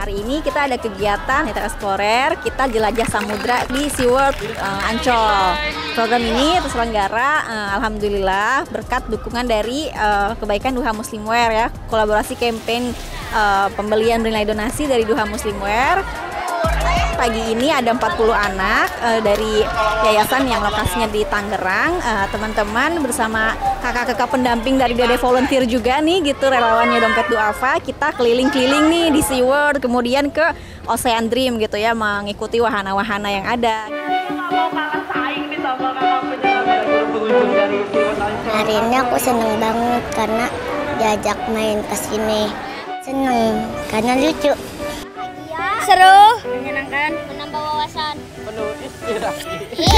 Hari ini kita ada kegiatan Netra Explorer, kita jelajah samudra di SeaWorld Ancol. Program ini terselenggara alhamdulillah berkat dukungan dari Kebaikan Duha Muslimwear ya, kolaborasi campaign pembelian bernilai donasi dari Duha Muslimwear. Pagi ini ada 40 anak dari yayasan yang lokasinya di Tangerang. Teman-teman bersama kakak-kakak pendamping dari Dede Volunteer juga nih gitu, relawannya Dompet Duafa. Kita keliling-keliling nih di SeaWorld, kemudian ke Ocean Dream gitu ya, mengikuti wahana-wahana yang ada. Hari ini aku seneng banget karena diajak main ke sini. Seneng karena lucu. Seru, menyenangkan, menambah wawasan, penuh inspirasi.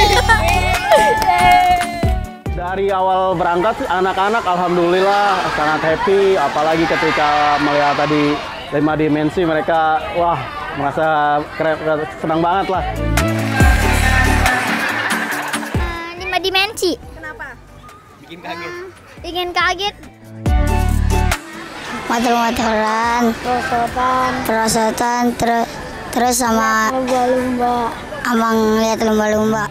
Dari awal berangkat anak-anak alhamdulillah sangat happy, apalagi ketika melihat tadi 5 dimensi mereka wah merasa keren, senang banget lah. 5 dimensi. Kenapa? Bikin kaget. Bikin kaget. Motor-motoran, perosotan, terus sama Lumba-lumba. abang lihat lumba-lumba.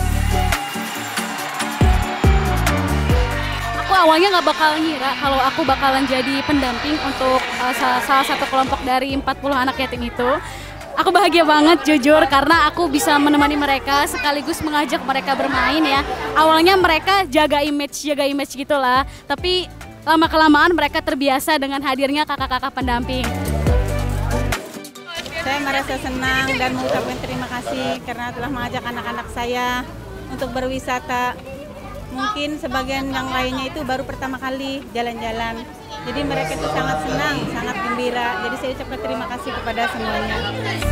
Aku awalnya nggak bakal ngira kalau aku bakalan jadi pendamping untuk salah satu kelompok dari 40 anak yatim itu. Aku bahagia banget jujur karena aku bisa menemani mereka sekaligus mengajak mereka bermain ya. Awalnya mereka jaga image gitulah, tapi lama-kelamaan mereka terbiasa dengan hadirnya kakak-kakak pendamping. Saya merasa senang dan mengucapkan terima kasih karena telah mengajak anak-anak saya untuk berwisata. Mungkin sebagian yang lainnya itu baru pertama kali jalan-jalan. Jadi mereka itu sangat senang, sangat gembira. Jadi saya ucapkan terima kasih kepada semuanya.